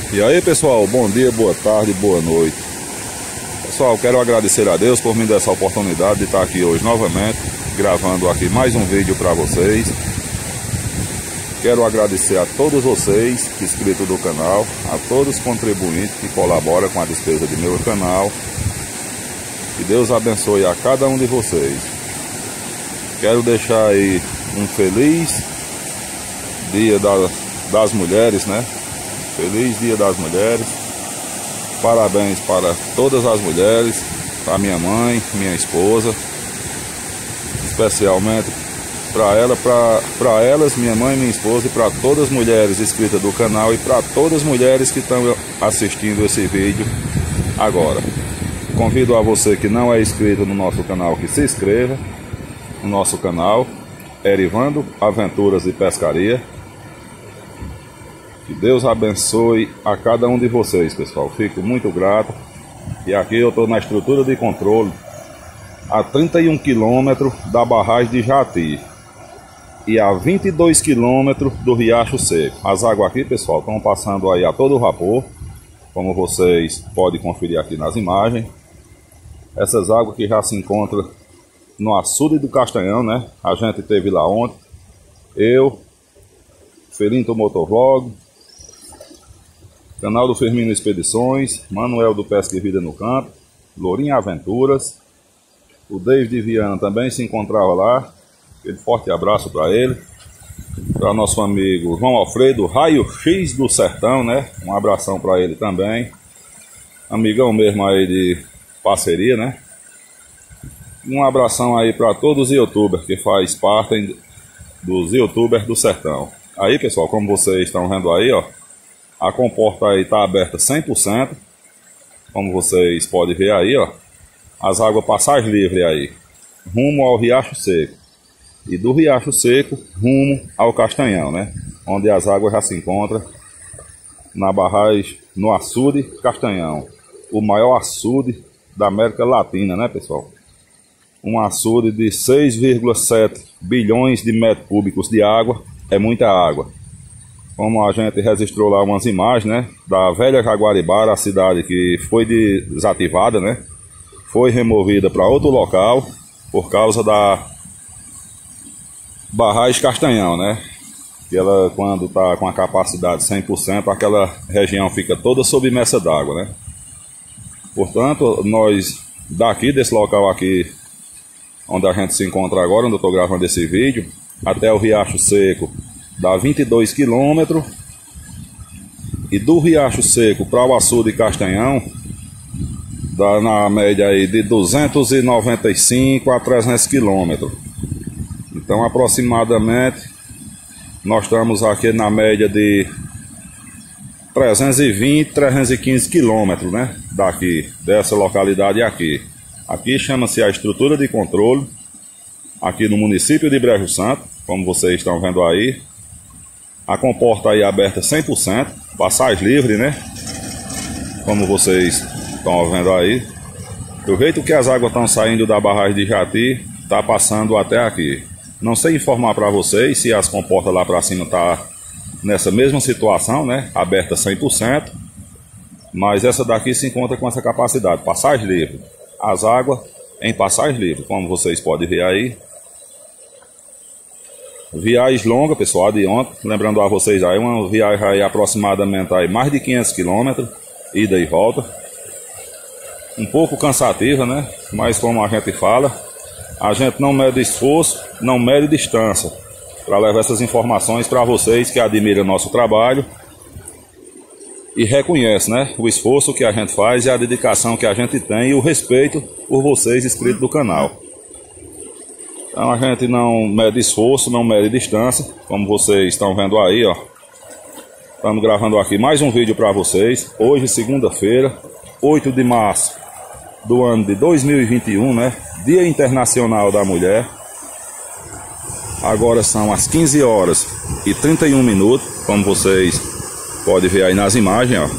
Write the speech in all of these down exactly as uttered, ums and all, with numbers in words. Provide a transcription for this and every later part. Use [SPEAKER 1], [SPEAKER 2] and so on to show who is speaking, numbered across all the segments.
[SPEAKER 1] E aí pessoal, bom dia, boa tarde, boa noite. Pessoal, quero agradecer a Deus por me dar essa oportunidade de estar aqui hoje novamente, gravando aqui mais um vídeo para vocês. Quero agradecer a todos vocês inscritos do canal, a todos os contribuintes que colaboram com a despesa do meu canal. Que Deus abençoe a cada um de vocês. Quero deixar aí um feliz dia da, das mulheres, né? Feliz dia das mulheres. Parabéns para todas as mulheres, para minha mãe, minha esposa, especialmente para ela, para elas, minha mãe, minha esposa, e para todas as mulheres inscritas do canal e para todas as mulheres que estão assistindo esse vídeo agora. Convido a você que não é inscrito no nosso canal que se inscreva no nosso canal, Erivando Aventuras e Pescaria. Que Deus abençoe a cada um de vocês, pessoal. Fico muito grato. E aqui eu estou na estrutura de controle a trinta e um quilômetros da barragem de Jati e a vinte e dois quilômetros do Riacho Seco. As águas aqui, pessoal, estão passando aí a todo vapor, como vocês podem conferir aqui nas imagens. Essas águas que já se encontram no açude do Castanhão, né? A gente esteve lá ontem. Eu, Felinto Motovlog, canal do Firmino Expedições, Manuel do Pesca e Vida no Campo, Lourinho Aventuras. O David Viana também se encontrava lá. Um forte abraço para ele. Para nosso amigo João Alfredo, Raio X do Sertão, né? Um abração para ele também. Amigão mesmo aí de parceria, né? Um abração aí para todos os youtubers que faz parte dos youtubers do Sertão. Aí, pessoal, como vocês estão vendo aí, ó, a comporta aí está aberta cem por cento. Como vocês podem ver aí, ó, as águas passagem livre aí, rumo ao Riacho Seco. E do Riacho Seco, rumo ao Castanhão, né? Onde as águas já se encontram na barragem, no açude Castanhão. O maior açude da América Latina, né, pessoal? Um açude de seis vírgula sete bilhões de metros cúbicos de água. É muita água. Como a gente registrou lá umas imagens, né, da velha Jaguaribara, a cidade que foi desativada, né, foi removida para outro local por causa da barragem Castanhão, né, que ela, quando está com a capacidade cem por cento, aquela região fica toda submersa d'água, né. Portanto, nós daqui desse local aqui, onde a gente se encontra agora, onde eu estou gravando esse vídeo, até o Riacho Seco, dá vinte e dois quilômetros, e do Riacho Seco para o açude Castanhão dá na média aí de duzentos e noventa e cinco a trezentos quilômetros. Então aproximadamente nós estamos aqui na média de trezentos e vinte, trezentos e quinze quilômetros, né, daqui, dessa localidade aqui. Aqui chama-se a estrutura de controle, aqui no município de Brejo Santo, como vocês estão vendo aí. A comporta aí aberta cem por cento, passagem livre, né? Como vocês estão vendo aí. Do jeito que as águas estão saindo da barragem de Jati, tá passando até aqui. Não sei informar para vocês se as comportas lá para cima tá nessa mesma situação, né? Aberta cem por cento. Mas essa daqui se encontra com essa capacidade, passagem livre. As águas em passagem livre, como vocês podem ver aí. Viagem longa, pessoal, de ontem, lembrando a vocês aí, uma viagem aí aproximadamente aí mais de quinhentos quilômetros, ida e volta. Um pouco cansativa, né? Mas como a gente fala, a gente não mede esforço, não mede distância, para levar essas informações para vocês que admiram nosso trabalho e reconhecem, né, o esforço que a gente faz e a dedicação que a gente tem e o respeito por vocês inscritos do canal. Então a gente não mede esforço, não mede distância, como vocês estão vendo aí, ó. Estamos gravando aqui mais um vídeo para vocês. Hoje, segunda-feira, oito de março do ano de dois mil e vinte e um, né? Dia Internacional da Mulher. Agora são as quinze horas e trinta e um minutos, como vocês podem ver aí nas imagens, ó.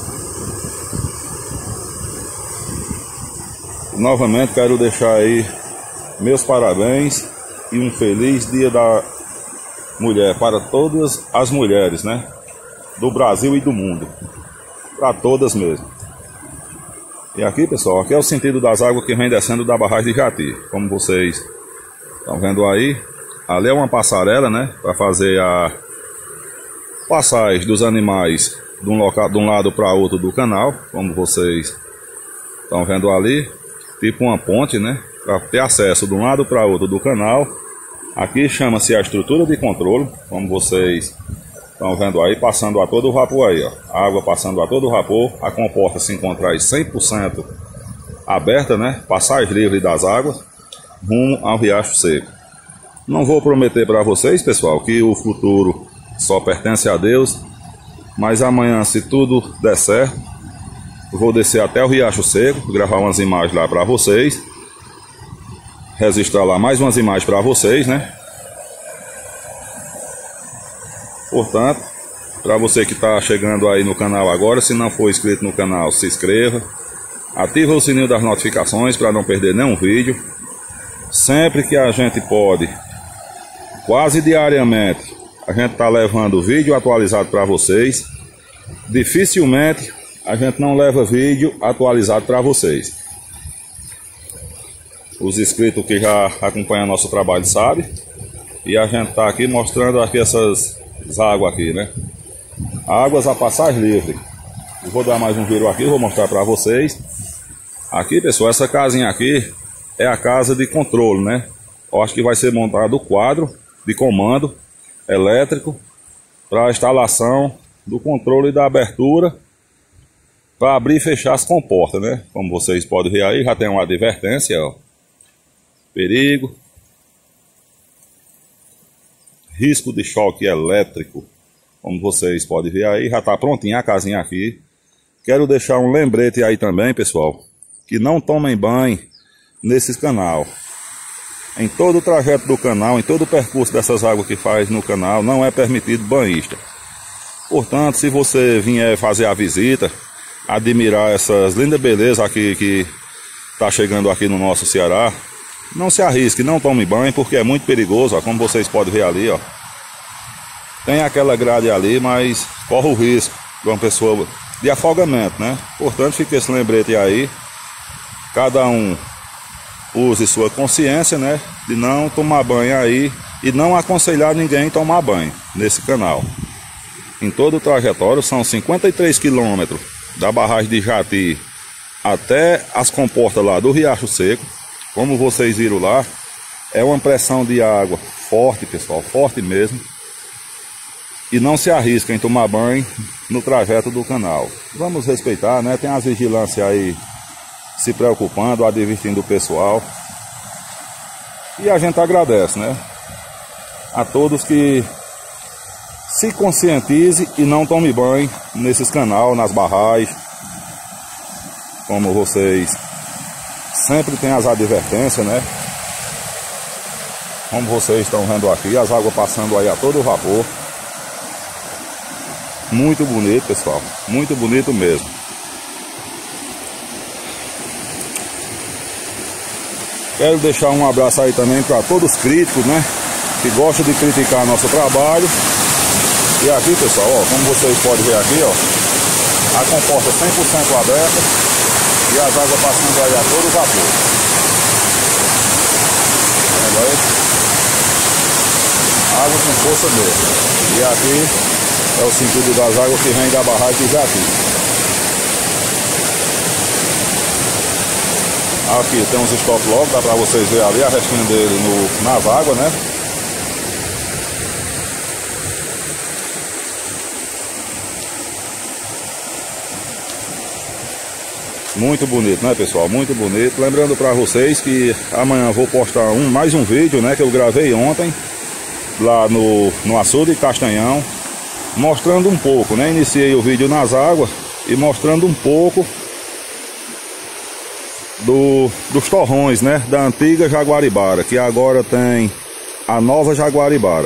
[SPEAKER 1] Novamente quero deixar aí meus parabéns e um feliz dia da mulher para todas as mulheres, né, do Brasil e do mundo. para todas mesmo. E aqui, pessoal, aqui é o sentido das águas que vem descendo da barragem de Jati. Como vocês estão vendo aí, ali é uma passarela, né, para fazer a passagem dos animais de um, local, de um lado para outro do canal, como vocês estão vendo ali, tipo uma ponte, né, para ter acesso de um lado para outro do canal. Aqui chama-se a estrutura de controle, como vocês estão vendo aí, passando a todo o vapor aí, ó. A água passando a todo o vapor, a comporta se encontra aí cem por cento aberta, né, passagem livre das águas, rumo ao Riacho Seco. Não vou prometer para vocês, pessoal, que o futuro só pertence a Deus, mas amanhã, se tudo der certo, eu vou descer até o Riacho Seco, gravar umas imagens lá para vocês, registrar lá mais umas imagens para vocês, né? Portanto, para você que está chegando aí no canal agora, se não for inscrito no canal, se inscreva, ativa o sininho das notificações para não perder nenhum vídeo. Sempre que a gente pode, quase diariamente, a gente está levando vídeo atualizado para vocês. Dificilmente a gente não leva vídeo atualizado para vocês. Os inscritos que já acompanham nosso trabalho sabem. E a gente está aqui mostrando aqui essas águas aqui, né? Águas a passagem livre. Eu vou dar mais um giro aqui, vou mostrar para vocês. Aqui, pessoal, essa casinha aqui é a casa de controle, né? Eu acho que vai ser montado o quadro de comando elétrico para a instalação do controle da abertura para abrir e fechar as comportas, né? Como vocês podem ver aí, já tem uma advertência, ó. Perigo, risco de choque elétrico. Como vocês podem ver aí, já está prontinha a casinha aqui. Quero deixar um lembrete aí também, pessoal, que não tomem banho nesse canal. Em todo o trajeto do canal, em todo o percurso dessas águas que faz no canal, não é permitido banhista. Portanto, se você vier fazer a visita, admirar essas lindas belezas aqui que está chegando aqui no nosso Ceará, não se arrisque, não tome banho, porque é muito perigoso, ó, como vocês podem ver ali, ó. Tem aquela grade ali, mas corre o risco de uma pessoa de afogamento, né? Portanto, fica esse lembrete aí. Cada um use sua consciência, né, de não tomar banho aí e não aconselhar ninguém a tomar banho nesse canal. Em todo o trajetório são cinquenta e três quilômetros da barragem de Jati até as comportas lá do Riacho Seco. Como vocês viram lá, é uma pressão de água forte, pessoal, forte mesmo. E não se arrisca em tomar banho no trajeto do canal. Vamos respeitar, né? Tem as vigilâncias aí se preocupando, advertindo o pessoal. E a gente agradece, né, a todos que se conscientize e não tome banho nesses canais, nas barragens. Como vocês sempre tem as advertências, né? Como vocês estão vendo aqui, as águas passando aí a todo vapor. Muito bonito, pessoal, muito bonito mesmo. Quero deixar um abraço aí também para todos os críticos, né, que gostam de criticar nosso trabalho. E aqui, pessoal, ó, como vocês podem ver aqui, ó, a comporta cem por cento aberta e as águas passando aí a todo vapor. Tá vendo aí? Água com força mesmo. E aqui é o sentido das águas que vem da barragem de Jati. Aqui tem uns stop logo, dá pra vocês verem ali a restinha dele no, nas águas, né? Muito bonito, né, pessoal? Muito bonito. Lembrando pra vocês que amanhã vou postar um, mais um vídeo, né, que eu gravei ontem lá no, no açude Castanhão, mostrando um pouco, né? Iniciei o vídeo nas águas e mostrando um pouco Do, dos torrões, né, da antiga Jaguaribara, que agora tem a nova Jaguaribara.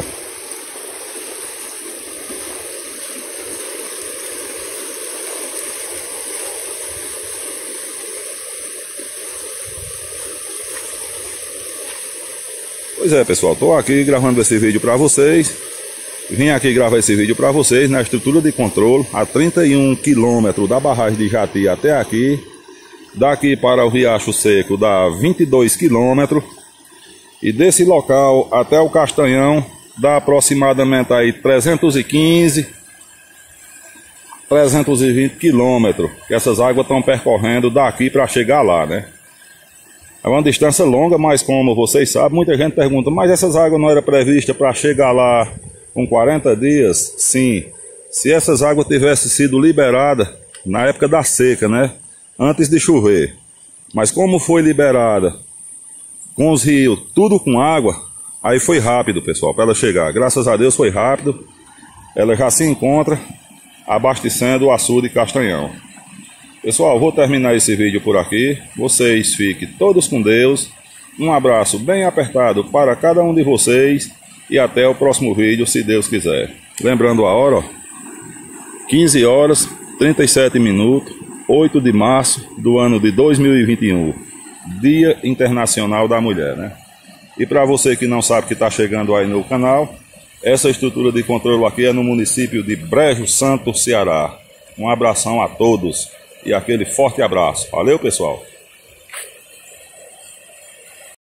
[SPEAKER 1] Pois é, pessoal, tô aqui gravando esse vídeo para vocês. Vim aqui gravar esse vídeo para vocês na estrutura de controle a trinta e um quilômetros da barragem de Jati até aqui. Daqui para o Riacho Seco dá vinte e dois quilômetros. E desse local até o Castanhão dá aproximadamente aí trezentos e quinze, trezentos e vinte quilômetros. Que essas águas estão percorrendo daqui para chegar lá, né? É uma distância longa, mas como vocês sabem, muita gente pergunta, mas essas águas não eram previstas para chegar lá com quarenta dias? Sim, se essas águas tivessem sido liberadas na época da seca, né? Antes de chover. Mas como foi liberada com os rios, tudo com água, aí foi rápido, pessoal, para ela chegar. Graças a Deus foi rápido. Ela já se encontra abastecendo o açude Castanhão. Pessoal, vou terminar esse vídeo por aqui. Vocês fiquem todos com Deus. Um abraço bem apertado para cada um de vocês. E até o próximo vídeo, se Deus quiser. Lembrando a hora, ó, quinze horas, trinta e sete minutos, oito de março do ano de dois mil e vinte e um. Dia Internacional da Mulher, né? E para você que não sabe que está chegando aí no canal, essa estrutura de controle aqui é no município de Brejo Santo, Ceará. Um abração a todos e aquele forte abraço. Valeu, pessoal!